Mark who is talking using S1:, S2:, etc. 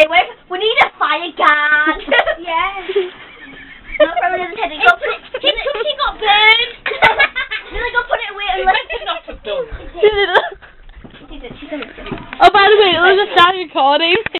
S1: Teddy. We need a fire guard. Yes. Not from another Teddy. Go put it. He got burned. Then go put it away and let it not have done.
S2: Oh, by the way, it was a start recording.